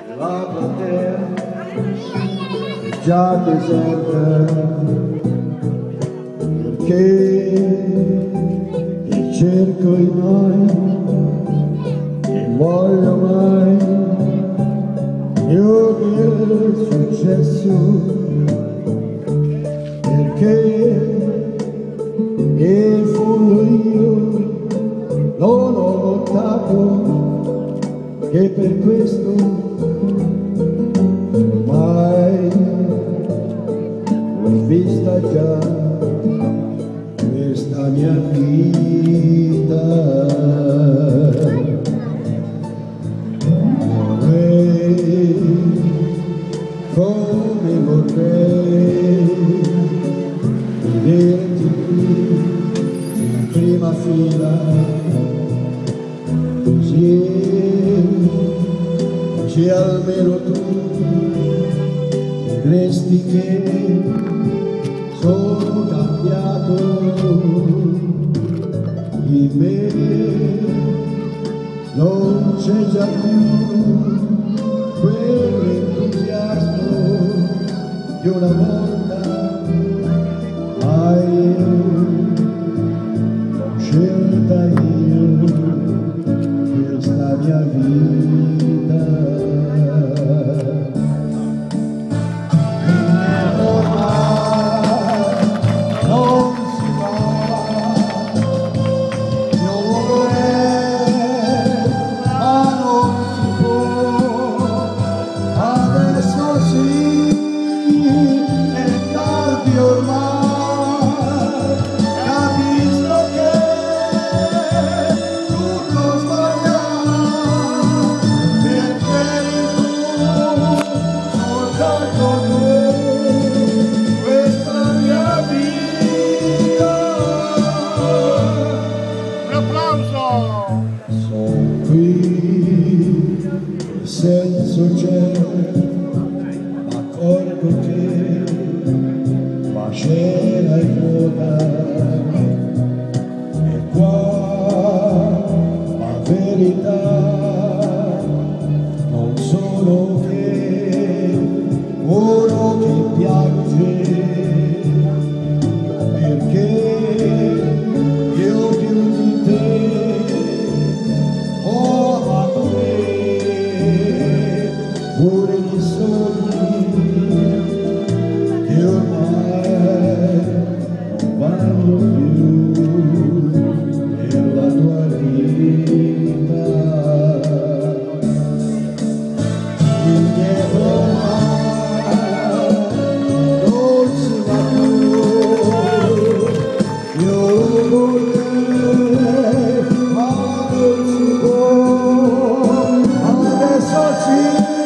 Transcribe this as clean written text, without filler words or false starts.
la platea è già deserta, perché ti cerco in mai, non voglio mai più del successo, perché in fondo io non ho lottato, che per questo ormai l'ho vista già questa mia vita. Vorrei, come vorrei, vederti in prima fila, così se almeno tu vedresti che sono cambiato, in me non c'è già più quell'entusiasmo di una volta, ma l'ho scelta io questa mia vita. Sono qui, che senso c'è, m'accorgo che la scena è vuota, e qua la verità non sono che uno che piange, perché io più di te ho amato te, pure di sogni che ormai non vanno più nella tua vita. Indietro non si va più, io vorrei, ma non si può, adesso sì.